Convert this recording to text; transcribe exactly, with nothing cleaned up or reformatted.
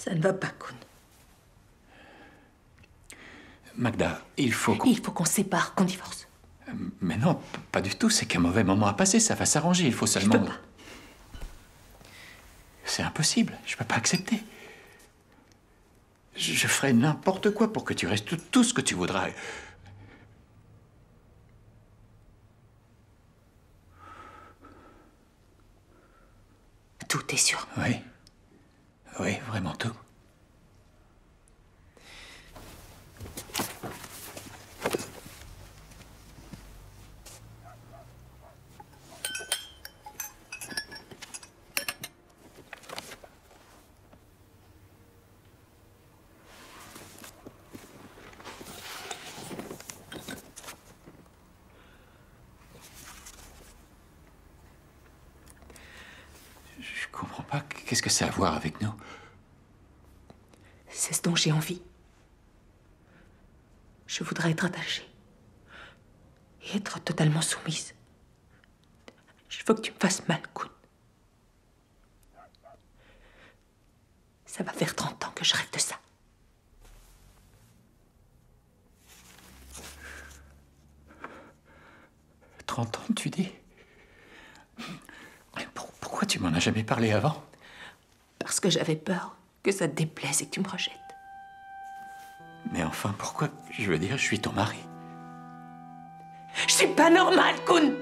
Ça ne va pas, Kun. Magda, il faut qu'on... Il faut qu'on se sépare, qu'on divorce. Mais non, pas du tout. C'est qu'un mauvais moment à passer. Ça va s'arranger. Il faut seulement... Je peux pas. C'est impossible. Je peux pas accepter. Je, je ferai n'importe quoi pour que tu restes tout ce que tu voudras. Tout est sûr. Oui. Oui, vraiment tout. Je comprends pas. Qu'est-ce que ça a à voir avec nous? C'est ce dont j'ai envie. Je voudrais être attachée. Et être totalement soumise. Je veux que tu me fasses mal, Kun. Ça va faire trente ans que je rêve de ça. trente ans, tu dis? Pourquoi tu m'en as jamais parlé avant? Parce que j'avais peur que ça te déplaise et que tu me rejettes. Mais enfin, pourquoi? Je veux dire, je suis ton mari. Je suis pas normale, Kun!